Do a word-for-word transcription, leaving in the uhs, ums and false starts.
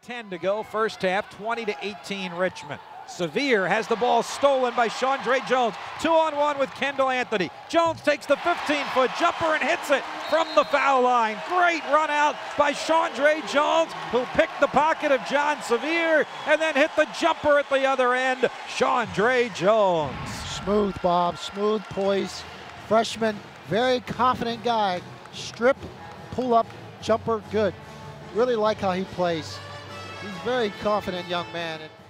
ten to go, first half, twenty to eighteen Richmond. Sevier has the ball stolen by ShawnDre Jones. Two on one with Kendall Anthony. Jones takes the fifteen-foot jumper and hits it from the foul line. Great run out by ShawnDre Jones, who picked the pocket of John Sevier and then hit the jumper at the other end. ShawnDre Jones. Smooth, Bob, smooth poise. Freshman, very confident guy. Strip, pull up, jumper, good. Really like how he plays. He's a very confident young man. And